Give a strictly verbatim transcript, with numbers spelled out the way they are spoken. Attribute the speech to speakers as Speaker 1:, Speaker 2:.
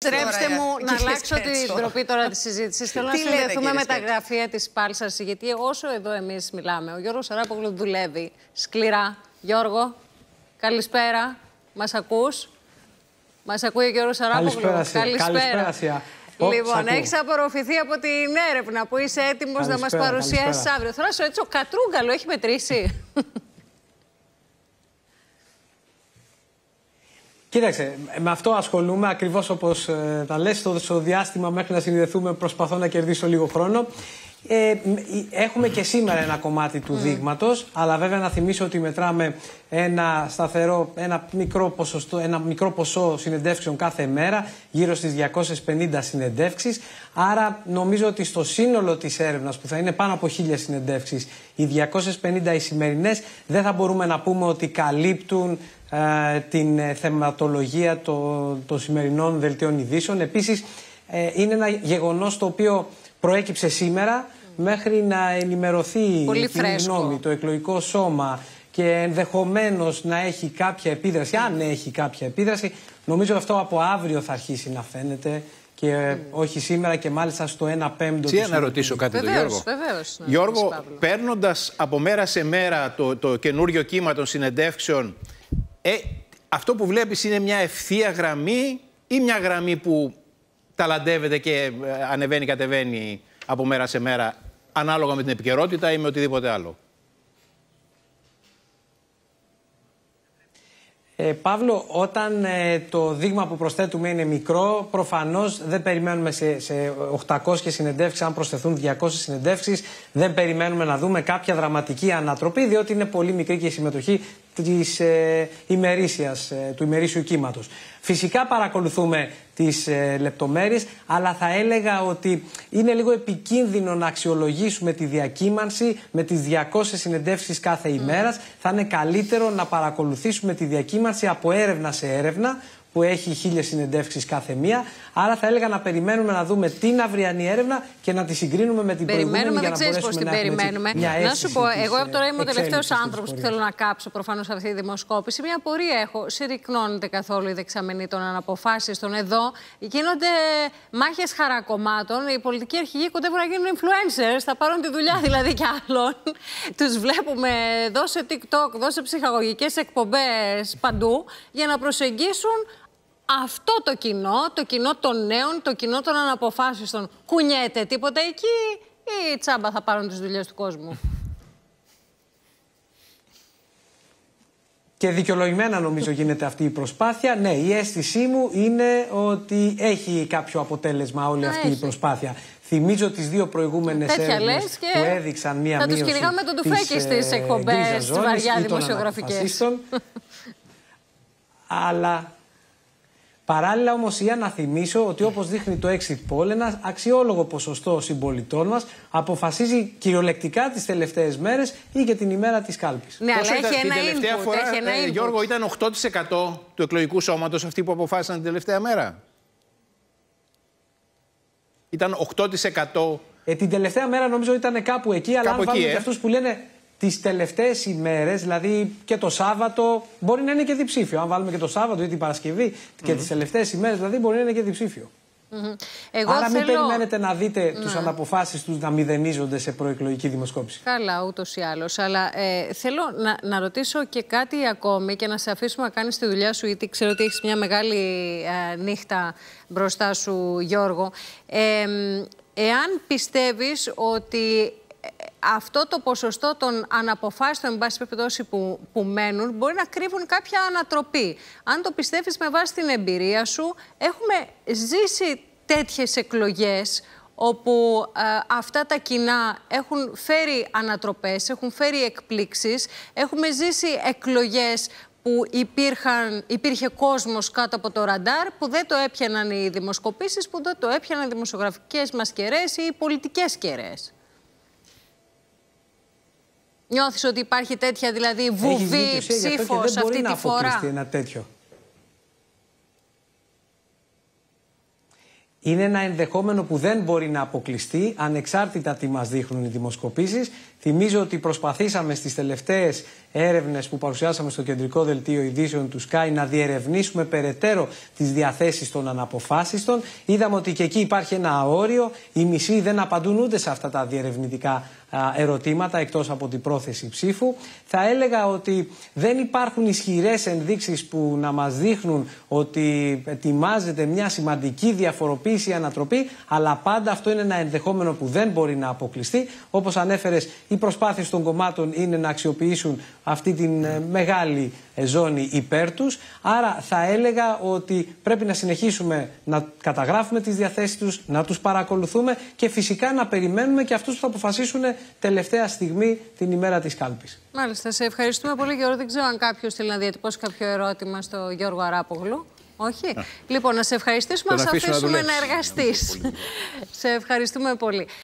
Speaker 1: Επιτρέψτε μου να αλλάξω την τροπή τώρα τη συζήτηση. Θέλω να συνδεθούμε με τα γραφεία τη Πάλσας, γιατί όσο εδώ εμείς μιλάμε, ο Γιώργος Σαράπογλου δουλεύει σκληρά. Γιώργο, καλησπέρα. Μας ακούς? Μας ακούει ο Γιώργος Σαράπογλου?
Speaker 2: Καλησπέρα. Καλησπέρα. Καλησπέρα.
Speaker 1: Λοιπόν, έχεις απορροφηθεί από την έρευνα που είσαι έτοιμος να μας παρουσιάσεις αύριο. Θέλω να σου ρωτήσω, ο Κατρούγκαλο έχει μετρήσει?
Speaker 2: Κοίταξε, με αυτό ασχολούμαι ακριβώς όπως ε, τα λες, στο, στο διάστημα μέχρι να συνδεθούμε προσπαθώ να κερδίσω λίγο χρόνο. Ε, έχουμε και σήμερα ένα κομμάτι του mm. δείγματος, αλλά βέβαια να θυμίσω ότι μετράμε ένα σταθερό, ένα μικρό, ποσοστό, ένα μικρό ποσό συνεντεύξεων κάθε μέρα, γύρω στις διακόσιες πενήντα συνεντεύξεις. Άρα νομίζω ότι στο σύνολο της έρευνας, που θα είναι πάνω από χίλιες συνεντεύξεις, οι διακόσιες πενήντα οι σημερινές δεν θα μπορούμε να πούμε ότι καλύπτουν ε, την θεματολογία των το σημερινών δελτίων ειδήσεων. Επίσης, ε, είναι ένα γεγονός το οποίο προέκυψε σήμερα, μέχρι να ενημερωθεί η γνώμη, το εκλογικό σώμα και ενδεχομένως να έχει κάποια επίδραση, αν έχει κάποια επίδραση, νομίζω αυτό από αύριο θα αρχίσει να φαίνεται και mm. όχι σήμερα και μάλιστα στο ένα πέμπτο.
Speaker 3: Τι να ρωτήσω κάτι τον Γιώργο.
Speaker 1: Βεβαίως, ναι,
Speaker 3: Γιώργο, παίρνοντας από μέρα σε μέρα το, το καινούριο κύμα των συνεντεύξεων, ε, αυτό που βλέπεις είναι μια ευθεία γραμμή ή μια γραμμή που ταλαντεύεται και ανεβαίνει, κατεβαίνει από μέρα σε μέρα, ανάλογα με την επικαιρότητα ή με οτιδήποτε άλλο?
Speaker 2: Ε, Παύλο, όταν ε, το δείγμα που προσθέτουμε είναι μικρό, προφανώς δεν περιμένουμε σε, σε οχτακόσιες συνεντεύξεις, αν προσθεθούν διακόσιες συνεντεύξεις, δεν περιμένουμε να δούμε κάποια δραματική ανατροπή, διότι είναι πολύ μικρή και η συμμετοχή της ε, ημερήσιας, ε, του ημερήσιου κύματος. Φυσικά παρακολουθούμε τις ε, λεπτομέρειες, αλλά θα έλεγα ότι είναι λίγο επικίνδυνο να αξιολογήσουμε τη διακύμανση με τις διακόσιες συνεντεύξεις κάθε ημέρας. Θα είναι καλύτερο να παρακολουθήσουμε τη διακύμανση από έρευνα σε έρευνα, που έχει χίλιες συνεντεύξεις κάθε μία. Άρα θα έλεγα να περιμένουμε να δούμε την αυριανή έρευνα και να τη συγκρίνουμε με την
Speaker 1: περιμένουμε,
Speaker 2: προηγούμενη.
Speaker 1: Δεν ξέρεις πώς την περιμένουμε. Να σου πω, εγώ από τώρα είμαι ο τελευταίος άνθρωπος που θέλω να κάψω προφανώς αυτή τη δημοσκόπηση. Μια απορία έχω. Συρρυκνώνεται καθόλου η δεξαμενή των αναποφάσιστων εδώ? Γίνονται μάχες χαρακομμάτων. Οι πολιτικοί αρχηγοί κοντεύουν να γίνουν influencers. Θα πάρουν τη δουλειά δηλαδή κι άλλων. Τους βλέπουμε δώσε TikTok, δώσε ψυχαγωγικές εκπομπές παντού για να προσεγγίσουν αυτό το κοινό, το κοινό των νέων, το κοινό των αναποφάσιστων. Κουνιέται τίποτα εκεί ή τσάμπα θα πάρουν τις δουλειές του κόσμου?
Speaker 2: Και δικαιολογημένα νομίζω γίνεται αυτή η προσπάθεια. Ναι, η αίσθησή μου είναι ότι έχει κάποιο αποτέλεσμα όλη αυτή η προσπάθεια. Θυμίζω τις δύο προηγούμενες έρευνες που έδειξαν μία
Speaker 1: θα
Speaker 2: μείωση
Speaker 1: τους κυνηγάμε τον τουφέκι στις εκπομπές, στις βαριά δημοσιογραφικές.
Speaker 2: Αλλά παράλληλα όμως για να θυμίσω ότι όπως δείχνει το exit poll, ένα αξιόλογο ποσοστό συμπολιτών μας αποφασίζει κυριολεκτικά τις τελευταίες μέρες ή και την ημέρα της κάλπης.
Speaker 1: Ναι, αλλά έχει ένα
Speaker 3: τελευταία
Speaker 1: input,
Speaker 3: φορά,
Speaker 1: έχει ένα
Speaker 3: ε,
Speaker 1: input.
Speaker 3: Γιώργο, ήταν οκτώ τοις εκατό του εκλογικού σώματος αυτοί που αποφάσισαν την τελευταία μέρα. Ήταν οκτώ τοις εκατό.
Speaker 2: Ε, την τελευταία μέρα νομίζω ήταν κάπου εκεί, αλλά
Speaker 3: κάπου
Speaker 2: αν βάλουμε
Speaker 3: εκεί,
Speaker 2: και
Speaker 3: ε.
Speaker 2: αυτούς που λένε τις τελευταίες ημέρες, δηλαδή και το Σάββατο, μπορεί να είναι και διψήφιο. Αν βάλουμε και το Σάββατο ή την Παρασκευή mm-hmm. και τις τελευταίες ημέρες, δηλαδή μπορεί να είναι και διψήφιο.
Speaker 1: Mm-hmm. Εγώ
Speaker 2: Άρα
Speaker 1: θέλω...
Speaker 2: μην περιμένετε να δείτε
Speaker 1: ναι.
Speaker 2: τους αναποφάσεις τους να μηδενίζονται σε προεκλογική δημοσκόπηση.
Speaker 1: Καλά, ούτως ή άλλως. Αλλά ε, θέλω να, να ρωτήσω και κάτι ακόμη και να σε αφήσουμε να κάνεις τη δουλειά σου, γιατί ξέρω ότι έχεις μια μεγάλη ε, νύχτα μπροστά σου, Γιώργο. Ε, εάν πιστεύεις ότι αυτό το ποσοστό των αναποφάσιστων, εν πάση περιπτώσει, που, που μένουν, μπορεί να κρύβουν κάποια ανατροπή. Αν το πιστεύεις με βάση την εμπειρία σου, έχουμε ζήσει τέτοιες εκλογές όπου ε, αυτά τα κοινά έχουν φέρει ανατροπές, έχουν φέρει εκπλήξεις, έχουμε ζήσει εκλογές που υπήρχαν, υπήρχε κόσμος κάτω από το ραντάρ, που δεν το έπιαναν οι δημοσκοπήσεις, που δεν το έπιαναν οι δημοσιογραφικές μας κεραίες ή οι πολιτικές κεραίες. Νιώθεις ότι υπάρχει τέτοια δηλαδή βουβή ψήφος αυτή τη φορά?
Speaker 2: Ένα τέτοιο. Είναι ένα ενδεχόμενο που δεν μπορεί να αποκλειστεί, ανεξάρτητα τι μας δείχνουν οι δημοσκοπήσεις. Θυμίζω ότι προσπαθήσαμε στις τελευταίες έρευνες που παρουσιάσαμε στο κεντρικό δελτίο ειδήσεων του Sky να διερευνήσουμε περαιτέρω τις διαθέσεις των αναποφάσιστων. Είδαμε ότι και εκεί υπάρχει ένα αόριο. Οι μισοί δεν απαντούν ούτε σε αυτά τα διερευνητικά ερωτήματα εκτός από την πρόθεση ψήφου. Θα έλεγα ότι δεν υπάρχουν ισχυρές ενδείξεις που να μας δείχνουν ότι ετοιμάζεται μια σημαντική διαφοροποίηση ή ανατροπή, αλλά πάντα αυτό είναι ένα ενδεχόμενο που δεν μπορεί να αποκλειστεί. Όπως ανέφερες, οι προσπάθειες των κομμάτων είναι να αξιοποιήσουν αυτή την μεγάλη ζώνη υπέρ τους. Άρα θα έλεγα ότι πρέπει να συνεχίσουμε να καταγράφουμε τις διαθέσεις τους, να τους παρακολουθούμε και φυσικά να περιμένουμε και αυτούς που θα αποφασίσουν τελευταία στιγμή την ημέρα της κάλπης.
Speaker 1: Μάλιστα. Σε ευχαριστούμε πολύ, Γιώργο. Δεν ξέρω αν κάποιος θέλει να διατυπώσει κάποιο ερώτημα στο Γιώργο Αράπογλου. Όχι. Α. Λοιπόν, να σε ευχαριστήσουμε. Να σε αφήσουμε να, να εργαστείς. Σε ευχαριστούμε πολύ.